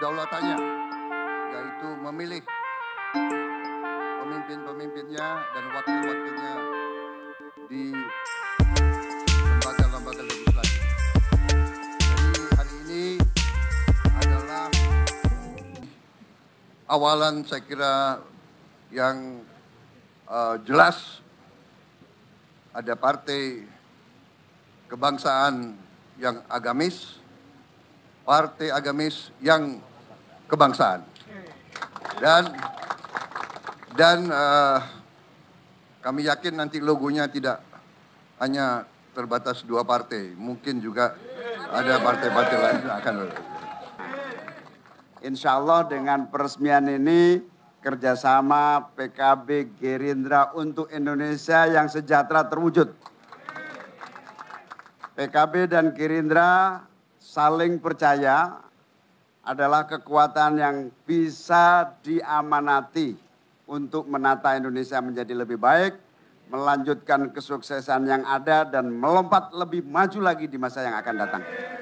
kedaulatannya, yaitu memilih pemimpin-pemimpinnya dan wakil-wakilnya di lembaga-lembaga legislatif. Jadi hari ini adalah awalan saya kira yang jelas ada partai kebangsaan yang agamis, partai agamis yang kebangsaan. Dan kami yakin nanti logonya tidak hanya terbatas 2 partai, mungkin juga ada partai-partai lain yang akan. Insya Allah dengan peresmian ini kerjasama PKB Gerindra untuk Indonesia yang sejahtera terwujud. PKB dan Gerindra saling percaya adalah kekuatan yang bisa diamanati untuk menata Indonesia menjadi lebih baik, melanjutkan kesuksesan yang ada dan melompat lebih maju lagi di masa yang akan datang.